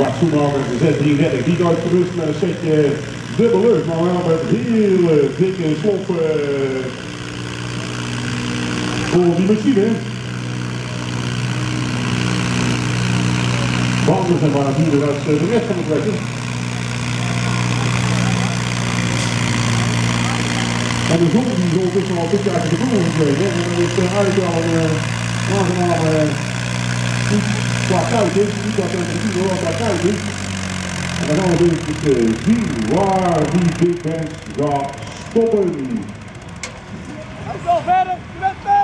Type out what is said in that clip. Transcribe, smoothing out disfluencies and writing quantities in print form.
Ja, Schoenmaker, de 633, die nooit gerust met een setje dubbel lucht, maar wel met hele dikke slop voor die machine. Anders en waar hier als de rest van het trekken. En de zon die zo tussen al dit jaar de boel gekregen. En dan is eigenlijk al een aangename qua kuiten. Niet dat er een kilo qua kuiten. En dan gaan we dus zien waar die big bands gaat stoppen. Hij is al verder, je bent verder!